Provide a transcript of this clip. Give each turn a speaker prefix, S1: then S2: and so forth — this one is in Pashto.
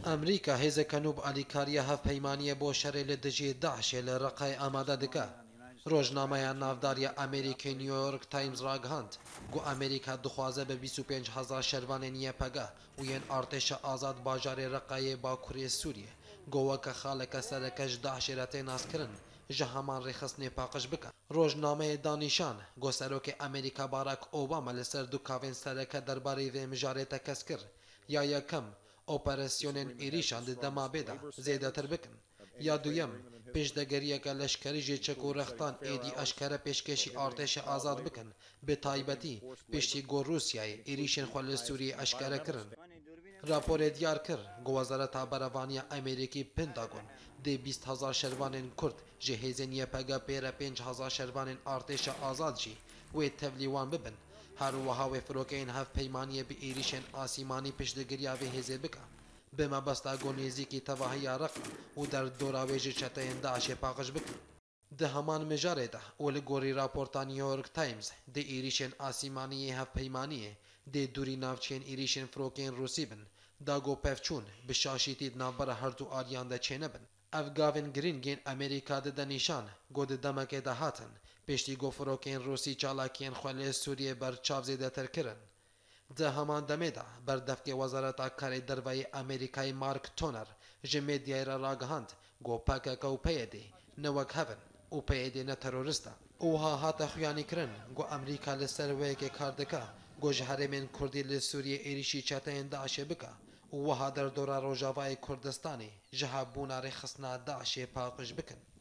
S1: ئەمریکا هێزەکە نوب ئالیکاریە هەفپەیمانیە بۆ شەڕێ لە دژی داعشێ لە ڕقای ئامادە دکە. ڕۆژنامەیان ناوداریە ئەمریکی نیویۆرک تایمز ڕاگەهاند گو ئەمریکا دخوازە بە 25,000 شەروانێ نییە پەگە و یەن ئارتێشە ئازاد باژارێ ڕقایێ باکوورێ سووریە گۆوەکە خاڵەکە سەرەکەش داعشێرە تێ ناسکردن ji heman rêxistinê paqij bikin. Rojnameyê danîşan got Serokê Amerîka Barack Obama li ser du gavên sereke derbarê vê mijarê te kes kir. Ya yekem, operasyonên êrîşan di dema bê de zêdetir bikin. Ya duyem, pêşdegeriyeke leşkerî jê çek û rextan êdî eşkere pêşkêşî artêşê azad bikin. Bi taybetî piştî got Rûsyayê êrîşên xwe li Sûriyê eşkere kirin. Raporê diyar kir got Wezareta Berevaniya Amerîkî Pentagon dê 20,000 şervanên Kurd ji hêzên YPG pêre 5,000 şervanên artêşa azad jî wê tevlî wan bibin. Her wiha wê firokeyên hevpeymaniyê bi êrîşên asîmanî piştgiriya vê hêzê bike. Bi mebesta got nêzîkî tevahiya Reqa û derdora wê ji çeteyên Daişê paqij bikin. Di heman mijarê de û li gorî raporta New York Times dê êrîşên asîmaniyê hevpeymaniyê dê dûrî navçeyên êrîşên firokeyên Rûsî bin, da got pevçûn bi şaşîtî di navbera her du ariyan de çênebin. Ev gavên girîngên Amerîka dide nîşan got di demekê de hatin pêştî got firokeyên Rûsî çalakiyên xwe lê Sûriyê berçav zêdetir kirin. Di heman demê de berdevkê Wezareta Karê Derveyê Amerîkayê Mark Toner ji medyayê re ragihand got PKK û PYD ne wek hevin û PYD ne terorîst e. Wiha hate xuyanîkirin got Amerîka li ser wêyekê kar dike got ji herêmên Kurdî li Sûriyê êrîşî çeteyên Daişê bike û wiha derdora Rojavayê Kurdistanê ji hevbûna rêxistina Daişê paqij bikin.